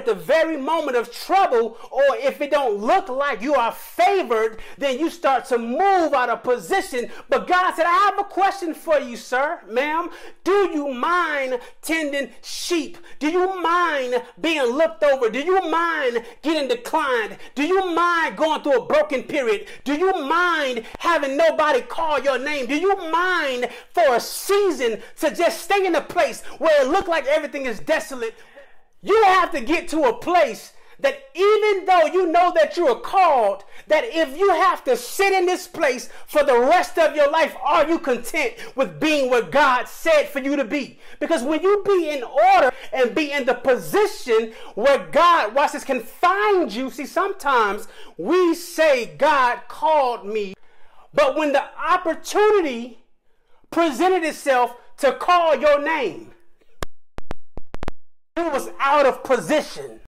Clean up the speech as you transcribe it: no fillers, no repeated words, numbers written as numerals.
the very moment of trouble, or if it don't look like you are favored, then you start to move out of position. But God said, I have a question for you, sir, ma'am. Do you mind tending sheep? Do you mind being looked over? Do you mind getting declined? Do you mind going through a broken period? Do you mind having nobody call your name? Do you mind for a season to just stay in a place where it looked like everything is desolate? You have to get to a place that even though you know that you are called, that if you have to sit in this place for the rest of your life, are you content with being what God said for you to be? Because when you be in order and be in the position where God, watch this, can find you. See, sometimes we say God called me, but when the opportunity presented itself to call your name, it was out of position.